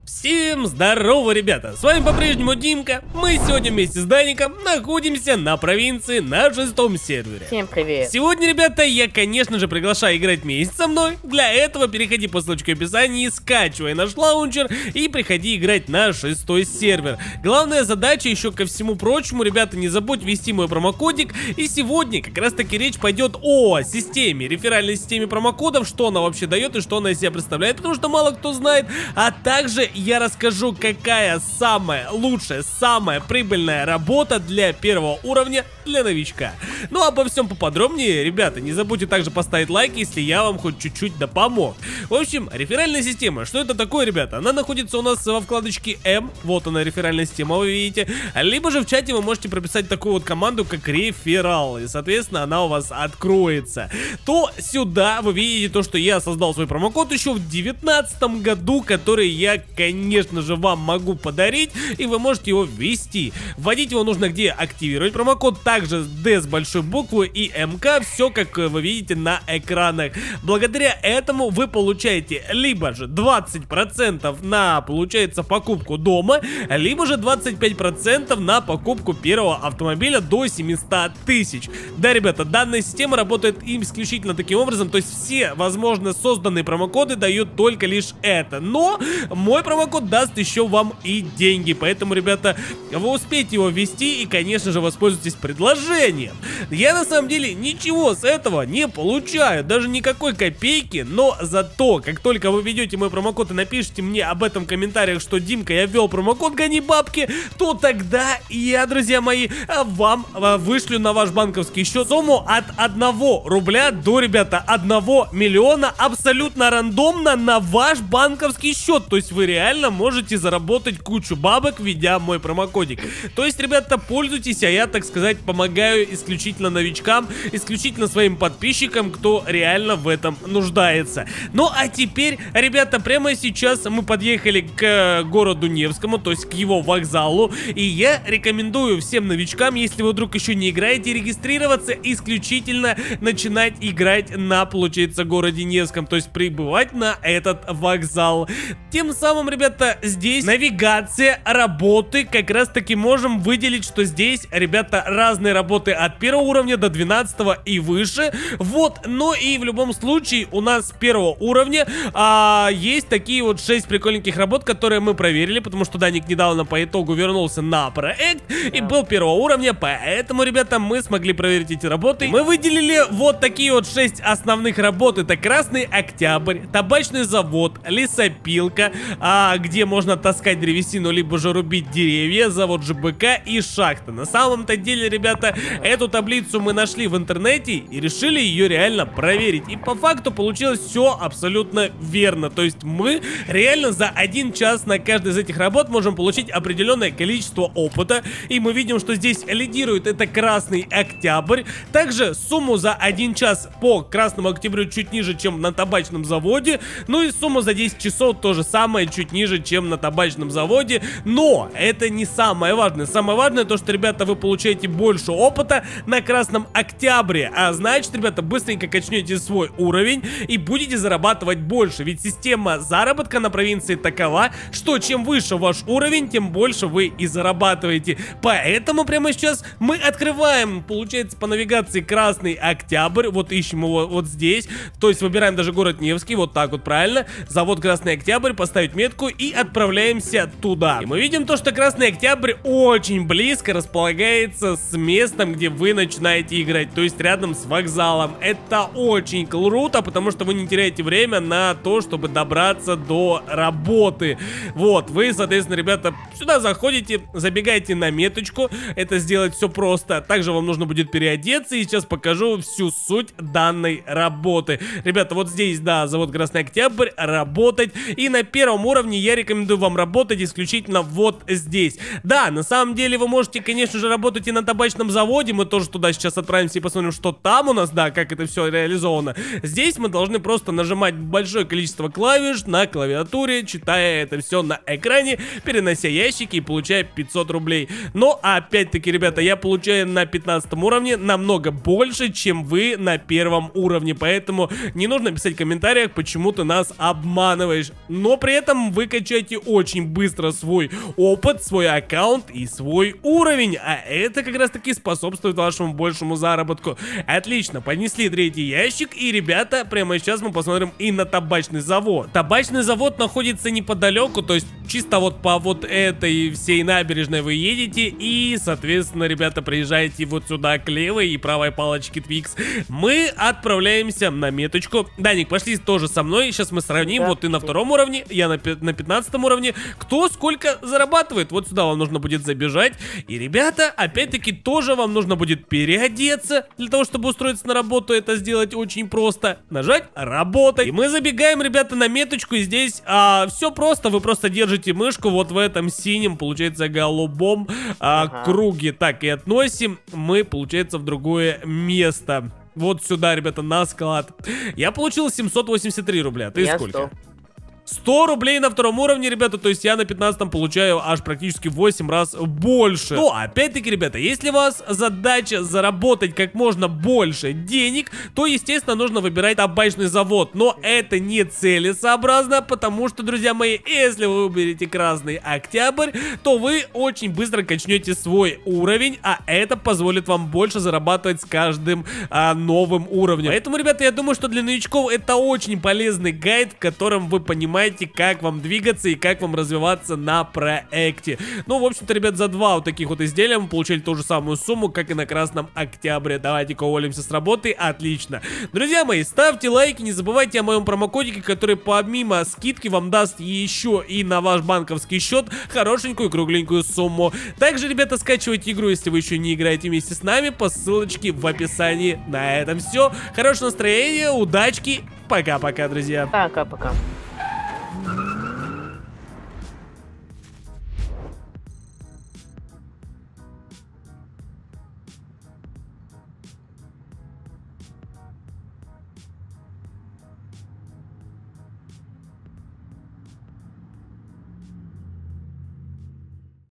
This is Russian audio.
Всем здорово, ребята! С вами по-прежнему Димка. Мы сегодня вместе с Даником находимся на провинции на 6-м сервере. Всем привет! Сегодня, ребята, я, конечно же, приглашаю играть вместе со мной. Для этого переходи по ссылочке в описании, скачивай наш лаунчер и приходи играть на 6-й сервер. Главная задача, еще ко всему прочему, ребята, не забудь ввести мой промокодик. И сегодня как раз таки речь пойдет о системе, реферальной системе промокодов, что она вообще дает и что она из себя представляет, потому что мало кто знает. А также я расскажу, какая самая лучшая, самая прибыльная работа для первого уровня для новичка. Ну, обо всем поподробнее, ребята, не забудьте также поставить лайк, если я вам хоть чуть-чуть да помог. В общем, реферальная система, что это такое, ребята? Она находится у нас во вкладочке М, вот она, реферальная система, вы видите. Либо же в чате вы можете прописать такую вот команду, как реферал, и, соответственно, она у вас откроется. То сюда вы видите то, что я создал свой промокод еще в 2019 году, который я, конечно же, вам могу подарить, и вы можете его ввести. Вводить его нужно где? Активировать промокод, также D с большой буквы и МК, все как вы видите на экранах. Благодаря этому вы получаете либо же 20% на, получается, покупку дома, либо же 25% на покупку первого автомобиля до 700 тысяч. Да, ребята, данная система работает исключительно таким образом, то есть все, возможно, созданные промокоды дают только лишь это. Но мой промокод даст еще вам и деньги, поэтому, ребята, вы успеете его ввести и, конечно же, воспользуйтесь предложением. Я, на самом деле, ничего с этого не получаю, даже никакой копейки, но зато, как только вы введете мой промокод и напишите мне об этом в комментариях, что Димка, я ввел промокод «Гони бабки», то тогда я, друзья мои, вам вышлю на ваш банковский счет сумму от 1 рубля до, ребята, 1 миллиона абсолютно рандомно на ваш банковский счет. То есть вы реально можете заработать кучу бабок, введя мой промокодик. То есть, ребята, пользуйтесь, а я, так сказать, помогаю исключительно новичкам, исключительно своим подписчикам, кто реально в этом нуждается. Ну а теперь, ребята, прямо сейчас мы подъехали к городу Невскому, то есть к его вокзалу, и я рекомендую всем новичкам, если вы вдруг еще не играете, регистрироваться, исключительно начинать играть на, получается, городе Невском, то есть прибывать на этот вокзал. Тем самым, ребята, здесь навигация, работы, как раз таки можем выделить, что здесь, ребята, разные работы от 1 уровня до 12 и выше. Вот, но и в любом случае у нас с 1 уровня есть такие вот 6 прикольненьких работ, которые мы проверили, потому что Даник недавно по итогу вернулся на проект и был 1 уровня, поэтому, ребята, мы смогли проверить эти работы. Мы выделили вот такие вот 6 основных работ. Это Красный Октябрь, табачный завод, лесопилка, где можно таскать древесину, либо же рубить деревья, завод ЖБК и шахта. На самом-то деле, ребята, эту таблицу мы нашли в интернете и решили ее реально проверить. И по факту получилось все абсолютно верно. То есть мы реально за 1 час на каждой из этих работ можем получить определенное количество опыта. И мы видим, что здесь лидирует это Красный Октябрь. Также сумму за 1 час по Красному Октябрю чуть ниже, чем на табачном заводе. Ну и сумму за 10 часов тоже самое, чуть ниже, чем на табачном заводе. Но это не самое важное. Самое важное то, что, ребята, вы получаете больше опыта на Красном Октябре. А значит, ребята, быстренько качнете свой уровень и будете зарабатывать больше. Ведь система заработка на провинции такова, что чем выше ваш уровень, тем больше вы и зарабатываете. Поэтому прямо сейчас мы открываем, получается, по навигации Красный Октябрь. Вот ищем его вот здесь. То есть выбираем даже город Невский, вот так вот, правильно. Завод Красный Октябрь, поставить метку и отправляемся туда. И мы видим то, что Красный Октябрь очень близко располагается с местом, где вы начинаете играть, то есть рядом с вокзалом. Это очень круто, потому что вы не теряете время на то, чтобы добраться до работы. Вот, вы, соответственно, ребята, сюда заходите, забегаете на меточку, это сделать все просто. Также вам нужно будет переодеться, и сейчас покажу всю суть данной работы. Ребята, вот здесь, да, завод Красный Октябрь, работать. И на 1 уровне я рекомендую вам работать исключительно вот здесь. Да, на самом деле вы можете, конечно же, работать и на табачном заводе. Мы тоже туда сейчас отправимся и посмотрим, что там у нас, да, как это все реализовано. Здесь мы должны просто нажимать большое количество клавиш на клавиатуре, читая это все на экране, перенося ящики и получая 500 рублей. Но, опять-таки, ребята, я получаю на 15 уровне намного больше, чем вы на 1 уровне. Поэтому не нужно писать в комментариях, почему ты нас обманываешь. Но при этом вы качаете очень быстро свой опыт, свой аккаунт и свой уровень. А это как раз таки способствует вашему большему заработку. Отлично, понесли третий ящик. И, ребята, прямо сейчас мы посмотрим и на табачный завод. Табачный завод находится неподалеку, то есть чисто вот по вот этой всей набережной вы едете. И, соответственно, ребята, приезжаете вот сюда к левой и правой палочке Twix. Мы отправляемся на меточку. Даник, пошли тоже со мной. Сейчас мы сравним. Вот ты на втором уровне, я на 15 уровне. Кто сколько зарабатывает? Вот сюда вам нужно будет забежать. И, ребята, опять-таки тоже вам нужно будет переодеться. Для того, чтобы устроиться на работу, это сделать очень просто. Нажать «Работать». И мы забегаем, ребята, на меточку. И здесь все просто. Вы просто держите мышку вот в этом синем, получается, голубом круге. Так, и относим мы, получается, в другое место. Вот сюда, ребята, на склад. Я получил 783 рубля. Ты сколько? 100 рублей на втором уровне, ребята, то есть я на 15 получаю аж практически в 8 раз больше. Но, опять-таки, ребята, если у вас задача заработать как можно больше денег, то, естественно, нужно выбирать табачный завод. Но это не целесообразно, потому что, друзья мои, если вы выберете Красный Октябрь, то вы очень быстро качнете свой уровень, а это позволит вам больше зарабатывать с каждым новым уровнем. Поэтому, ребята, я думаю, что для новичков это очень полезный гайд, в котором вы понимаете, как вам двигаться и как вам развиваться на проекте. Ну, в общем-то, ребят, за 2 вот таких вот изделия мы получили ту же самую сумму, как и на Красном Октябре. Давайте-ка уволимся с работы. Отлично. Друзья мои, ставьте лайки, не забывайте о моем промокодике, который помимо скидки вам даст еще и на ваш банковский счет хорошенькую кругленькую сумму. Также, ребята, скачивайте игру, если вы еще не играете вместе с нами, по ссылочке в описании. На этом все. Хорошего настроения, удачки. Пока-пока, друзья. Пока-пока.